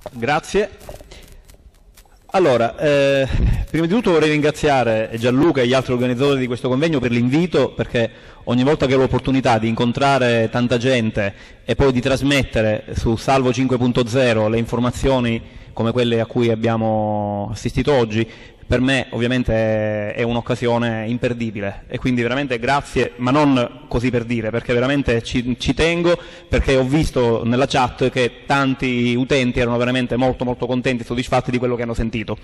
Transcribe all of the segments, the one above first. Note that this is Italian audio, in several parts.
Grazie. Allora, prima di tutto vorrei ringraziare Gianluca e gli altri organizzatori di questo convegno per l'invito, perché ogni volta che ho l'opportunità di incontrare tanta gente e poi di trasmettere su Salvo 5.0 le informazioni come quelle a cui abbiamo assistito oggi, per me ovviamente è un'occasione imperdibile, e quindi veramente grazie, ma non così per dire, perché veramente ci tengo, perché ho visto nella chat che tanti utenti erano veramente molto contenti e soddisfatti di quello che hanno sentito.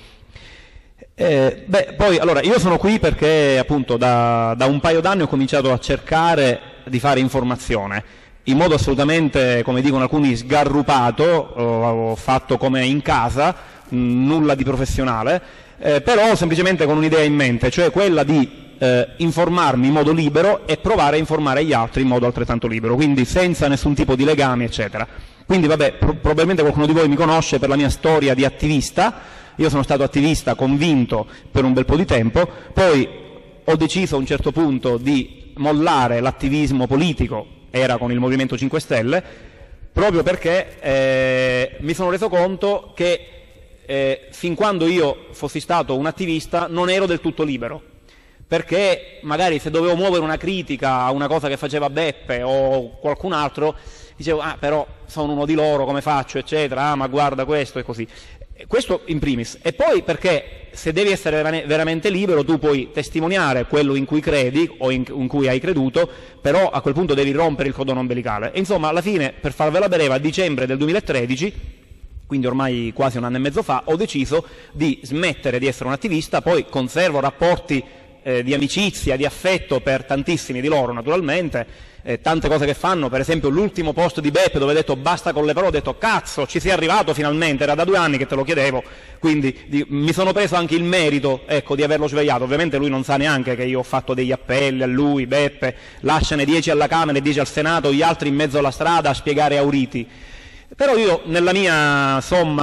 Poi allora io sono qui perché appunto da un paio d'anni ho cominciato a cercare di fare informazione in modo assolutamente, come dicono alcuni, sgarrupato. Ho fatto come in casa, nulla di professionale, però semplicemente con un'idea in mente, cioè quella di informarmi in modo libero e provare a informare gli altri in modo altrettanto libero, quindi senza nessun tipo di legami eccetera. Quindi vabbè, probabilmente qualcuno di voi mi conosce per la mia storia di attivista. Io sono stato attivista convinto per un bel po' di tempo, poi ho deciso a un certo punto di mollare l'attivismo politico, era con il Movimento 5 Stelle, proprio perché mi sono reso conto che fin quando io fossi stato un attivista non ero del tutto libero, perché magari se dovevo muovere una critica a una cosa che faceva Beppe o qualcun altro, dicevo però sono uno di loro, come faccio, eccetera, ma guarda questo e così. Questo in primis, e poi perché se devi essere veramente libero tu puoi testimoniare quello in cui credi o in cui hai creduto, però a quel punto devi rompere il cordone ombelicale. E insomma, alla fine, per farvela breve, a dicembre del 2013, quindi ormai quasi un anno e mezzo fa, ho deciso di smettere di essere un attivista. Poi conservo rapporti di amicizia, di affetto per tantissimi di loro naturalmente, tante cose che fanno, per esempio l'ultimo post di Beppe dove ha detto basta con le parole, ho detto cazzo ci sei arrivato finalmente, era da 2 anni che te lo chiedevo, quindi mi sono preso anche il merito, ecco, di averlo svegliato. Ovviamente lui non sa neanche che io ho fatto degli appelli a lui, Beppe, lasciane 10 alla Camera e 10 al Senato, gli altri in mezzo alla strada a spiegare Auriti. Però io nella mia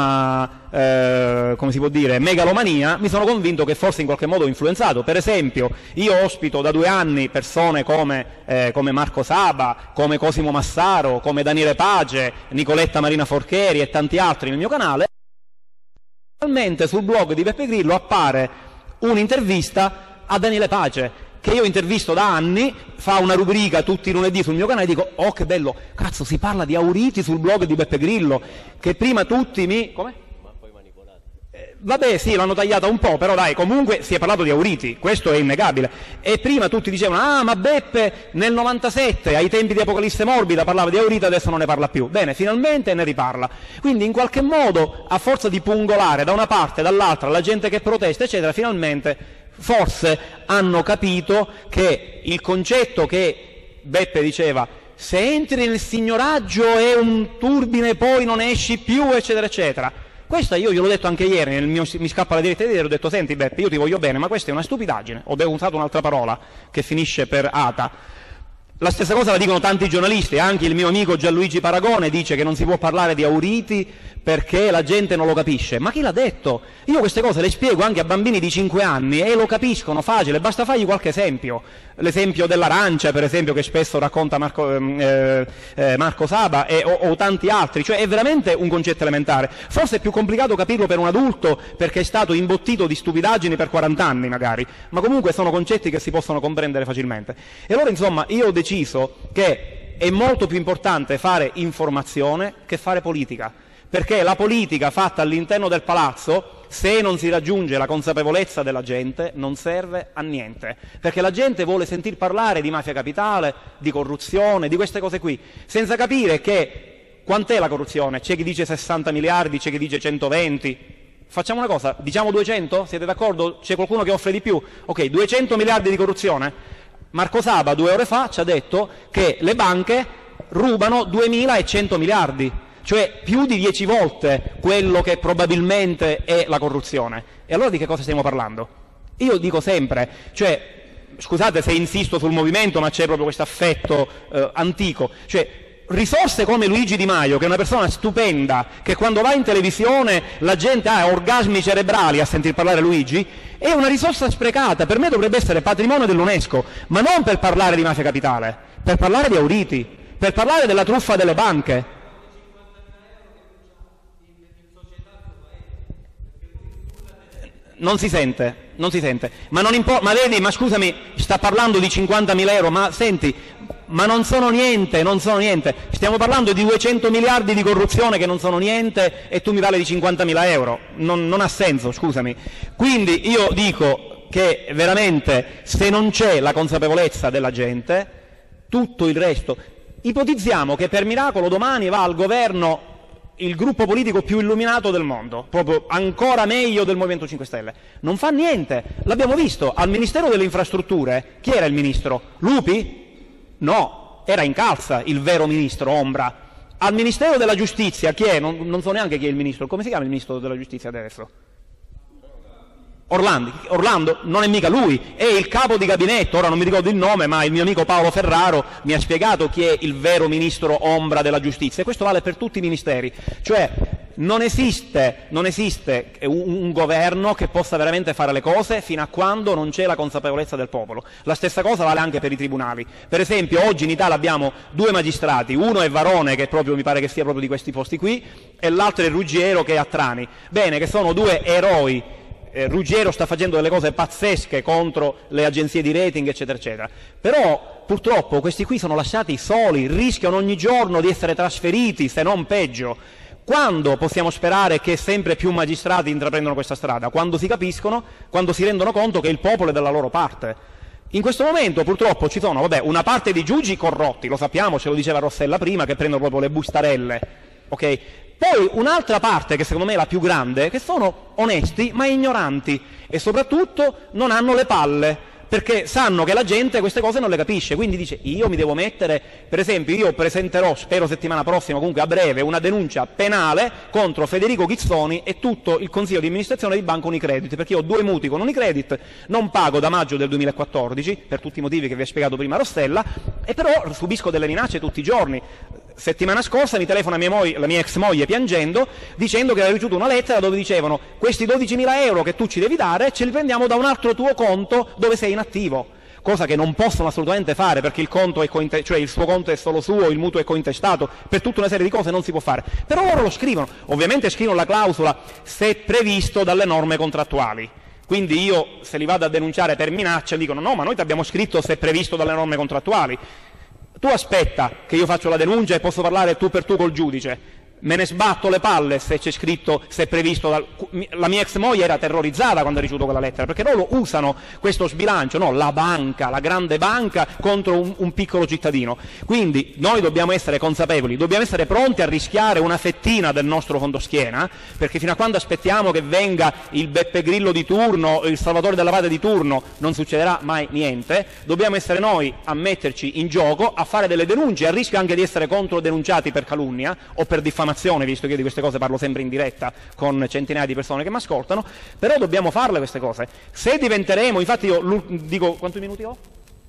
come si può dire, megalomania, mi sono convinto che forse in qualche modo ho influenzato. Per esempio io ospito da 2 anni persone come Marco Saba, come Cosimo Massaro, come Daniele Pace, Nicoletta Marina Forcheri e tanti altri nel mio canale. Finalmente sul blog di Beppe Grillo appare un'intervista a Daniele Pace, che io intervisto da anni, fa una rubrica tutti i lunedì sul mio canale, e dico oh che bello, cazzo, si parla di Auriti sul blog di Beppe Grillo, che prima tutti mi... come? Ma poi manipolato. Vabbè sì, l'hanno tagliata un po', però dai, comunque si è parlato di Auriti, questo è innegabile. E prima tutti dicevano ma Beppe nel 97, ai tempi di Apocalisse Morbida, parlava di Auriti, adesso non ne parla più. Bene, finalmente ne riparla. Quindi in qualche modo, a forza di pungolare da una parte e dall'altra la gente che protesta eccetera, finalmente forse hanno capito che il concetto che Beppe diceva, se entri nel signoraggio è un turbine poi non esci più eccetera eccetera, questo io gliel'ho detto anche ieri nel mio Mi scappa la diretta di ieri, ho detto senti Beppe, io ti voglio bene ma questa è una stupidaggine, ho usato un'altra parola che finisce per ata. La stessa cosa la dicono tanti giornalisti, anche il mio amico Gianluigi Paragone dice che non si può parlare di Auriti perché la gente non lo capisce. Ma chi l'ha detto? Io queste cose le spiego anche a bambini di 5 anni e lo capiscono facile, basta fargli qualche esempio. L'esempio dell'arancia, per esempio, che spesso racconta Marco Saba o tanti altri, cioè è veramente un concetto elementare. Forse è più complicato capirlo per un adulto perché è stato imbottito di stupidaggini per 40 anni magari, ma comunque sono concetti che si possono comprendere facilmente. E allora insomma io ho deciso che è molto più importante fare informazione che fare politica, perché la politica fatta all'interno del palazzo, se non si raggiunge la consapevolezza della gente, non serve a niente, perché la gente vuole sentir parlare di mafia capitale, di corruzione, di queste cose qui, senza capire che quant'è la corruzione. C'è chi dice 60 miliardi, c'è chi dice 120. Facciamo una cosa, diciamo 200? Siete d'accordo? C'è qualcuno che offre di più? Ok, 200 miliardi di corruzione? Marco Saba 2 ore fa ci ha detto che le banche rubano 2100 miliardi, cioè più di 10 volte quello che probabilmente è la corruzione. E allora di che cosa stiamo parlando? Io dico sempre, cioè, scusate se insisto sul movimento, ma c'è proprio questo affetto antico, cioè risorse come Luigi Di Maio, che è una persona stupenda, che quando va in televisione la gente ha orgasmi cerebrali a sentir parlare Luigi, è una risorsa sprecata. Per me dovrebbe essere patrimonio dell'UNESCO, ma non per parlare di mafia capitale, per parlare di Auriti, per parlare della truffa delle banche. Non si sente, non si sente. Ma non importa, ma vedi, ma scusami, sta parlando di 50.000 euro, ma senti, ma non sono niente, non sono niente. Stiamo parlando di 200 miliardi di corruzione che non sono niente e tu mi parli di 50.000 euro. Non ha senso, scusami. Quindi io dico che veramente se non c'è la consapevolezza della gente, tutto il resto. Ipotizziamo che per miracolo domani va al governo il gruppo politico più illuminato del mondo, proprio ancora meglio del Movimento 5 Stelle. Non fa niente, l'abbiamo visto, al Ministero delle Infrastrutture, chi era il ministro? Lupi? No, era Incalza il vero ministro, ombra. Al Ministero della Giustizia, chi è? Non so neanche chi è il ministro, come si chiama il ministro della Giustizia adesso? Orlando non è mica lui, è il capo di gabinetto, ora non mi ricordo il nome, ma il mio amico Paolo Ferraro mi ha spiegato chi è il vero ministro ombra della giustizia, e questo vale per tutti i ministeri, cioè non esiste un governo che possa veramente fare le cose fino a quando non c'è la consapevolezza del popolo. La stessa cosa vale anche per i tribunali. Per esempio oggi in Italia abbiamo due magistrati, uno è Varone, che proprio mi pare che sia proprio di questi posti qui, e l'altro è Ruggiero, che è a Trani. Bene, che sono due eroi. Ruggiero sta facendo delle cose pazzesche contro le agenzie di rating, eccetera, eccetera. Però purtroppo questi qui sono lasciati soli, rischiano ogni giorno di essere trasferiti, se non peggio. Quando possiamo sperare che sempre più magistrati intraprendano questa strada? Quando si capiscono, quando si rendono conto che il popolo è dalla loro parte. In questo momento purtroppo ci sono, una parte di giudici corrotti, lo sappiamo, ce lo diceva Rossella prima, che prendono proprio le bustarelle, ok? Poi un'altra parte, che secondo me è la più grande, che sono onesti ma ignoranti e soprattutto non hanno le palle, perché sanno che la gente queste cose non le capisce, quindi dice io mi devo mettere, per esempio io presenterò, spero settimana prossima, comunque a breve, una denuncia penale contro Federico Ghizzoni e tutto il consiglio di amministrazione di Banca Unicredit, perché io ho 2 mutui con Unicredit, non pago da maggio del 2014 per tutti i motivi che vi ha spiegato prima Rossella, e però subisco delle minacce tutti i giorni. Settimana scorsa mi telefona la mia ex moglie piangendo, dicendo che aveva ricevuto una lettera dove dicevano questi 12.000 euro che tu ci devi dare ce li prendiamo da un altro tuo conto dove sei inattivo, cosa che non possono assolutamente fare, perché il conto è cioè il suo conto è solo suo, il mutuo è cointestato, per tutta una serie di cose non si può fare. Però loro lo scrivono, ovviamente scrivono la clausola se previsto dalle norme contrattuali. Quindi io se li vado a denunciare per minaccia dicono no, ma noi ti abbiamo scritto se previsto dalle norme contrattuali. Tu aspetta che io faccio la denuncia e posso parlare tu per tu col giudice. Me ne sbatto le palle se c'è scritto, se è previsto. La mia ex moglie era terrorizzata quando ha ricevuto quella lettera, perché loro usano questo sbilancio, no? La banca, la grande banca contro un piccolo cittadino. Quindi noi dobbiamo essere consapevoli, dobbiamo essere pronti a rischiare una fettina del nostro fondo schiena, perché fino a quando aspettiamo che venga il Beppe Grillo di turno, il Salvatore della Patria di turno, non succederà mai niente. Dobbiamo essere noi a metterci in gioco, a fare delle denunce, a rischio anche di essere controdenunciati per calunnia o per diffamazione, visto che io di queste cose parlo sempre in diretta con centinaia di persone che mi ascoltano, però dobbiamo farle queste cose. Se diventeremo, infatti io dico, quanti minuti ho?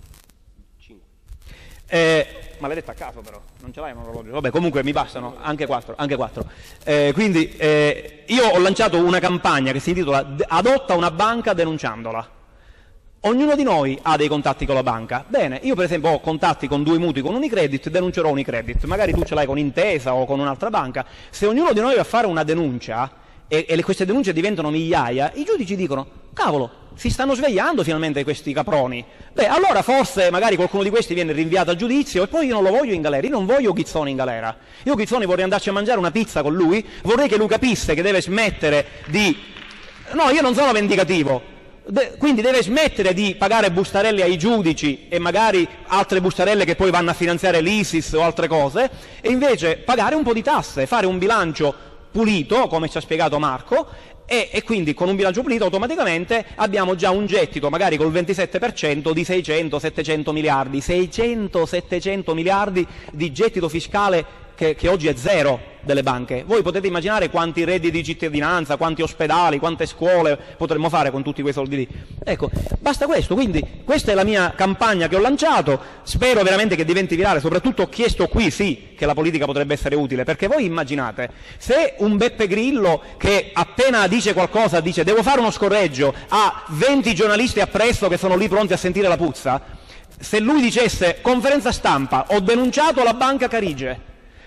5. Ma l'hai detto a caso però, non ce l'hai un orologio? Vabbè, comunque mi bastano, anche 4. Quindi io ho lanciato una campagna che si intitola Adotta una banca denunciandola. Ognuno di noi ha dei contatti con la banca. Bene, io per esempio ho contatti con 2 mutui con Unicredit, denuncerò Unicredit, magari tu ce l'hai con Intesa o con un'altra banca. Se ognuno di noi va a fare una denuncia e queste denunce diventano migliaia, i giudici dicono cavolo, si stanno svegliando finalmente questi caproni. Beh, allora forse magari qualcuno di questi viene rinviato a giudizio e poi io non lo voglio in galera, io non voglio Ghizzoni in galera. Io Ghizzoni vorrei andarci a mangiare una pizza con lui, vorrei che lui capisse che deve smettere di... No, io non sono vendicativo. Quindi deve smettere di pagare bustarelle ai giudici e magari altre bustarelle che poi vanno a finanziare l'ISIS o altre cose, e invece pagare un po' di tasse, fare un bilancio pulito, come ci ha spiegato Marco, e quindi con un bilancio pulito automaticamente abbiamo già un gettito, magari col 27% di 600-700 miliardi, 600-700 miliardi di gettito fiscale che oggi è zero delle banche. Voi potete immaginare quanti redditi di cittadinanza, quanti ospedali, quante scuole potremmo fare con tutti quei soldi lì. Ecco, basta questo. Quindi questa è la mia campagna che ho lanciato, spero veramente che diventi virale, soprattutto ho chiesto qui sì che la politica potrebbe essere utile, perché voi immaginate se un Beppe Grillo che appena dice qualcosa dice devo fare uno scorreggio, ha 20 giornalisti appresso che sono lì pronti a sentire la puzza, se lui dicesse conferenza stampa ho denunciato la Banca Carige,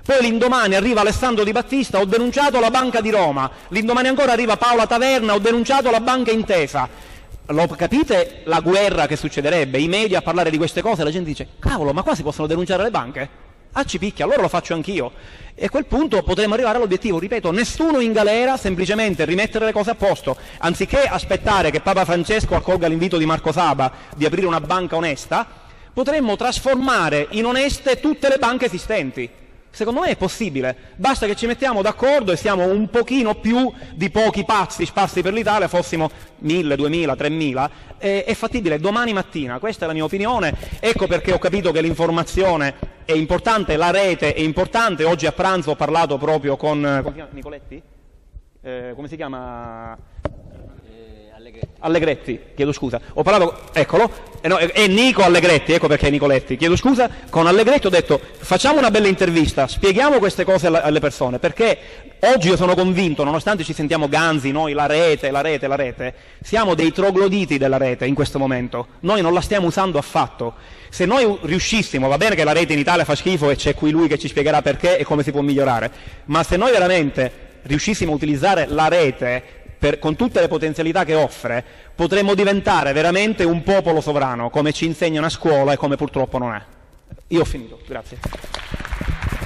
Poi l'indomani arriva Alessandro Di Battista, ho denunciato la Banca di Roma, l'indomani ancora arriva Paola Taverna, ho denunciato la Banca Intesa. Lo capite la guerra che succederebbe? I media a parlare di queste cose, la gente dice cavolo, ma qua si possono denunciare le banche? Ah, ci picchia, allora lo faccio anch'io. E a quel punto potremo arrivare all'obiettivo, ripeto, nessuno in galera, semplicemente rimettere le cose a posto, anziché aspettare che Papa Francesco accolga l'invito di Marco Saba di aprire una banca onesta, potremmo trasformare in oneste tutte le banche esistenti. Secondo me è possibile, basta che ci mettiamo d'accordo e siamo un pochino più di pochi pazzi sparsi per l'Italia, fossimo 1000, 2000, 3000, è fattibile domani mattina, questa è la mia opinione, ecco perché ho capito che l'informazione è importante, la rete è importante, oggi a pranzo ho parlato proprio con Nicoletti? Come si chiama? Allegretti, chiedo scusa, ho parlato, eccolo, no, è Nico Allegretti, ecco perché è Nicoletti, chiedo scusa, con Allegretti ho detto facciamo una bella intervista, spieghiamo queste cose alle persone, perché oggi io sono convinto, nonostante ci sentiamo ganzi, noi la rete, siamo dei trogloditi della rete in questo momento, noi non la stiamo usando affatto. Se noi riuscissimo, va bene che la rete in Italia fa schifo e c'è qui lui che ci spiegherà perché e come si può migliorare, ma se noi veramente riuscissimo a utilizzare la rete con tutte le potenzialità che offre, potremmo diventare veramente un popolo sovrano, come ci insegnano a scuola e come purtroppo non è. Io ho finito, grazie.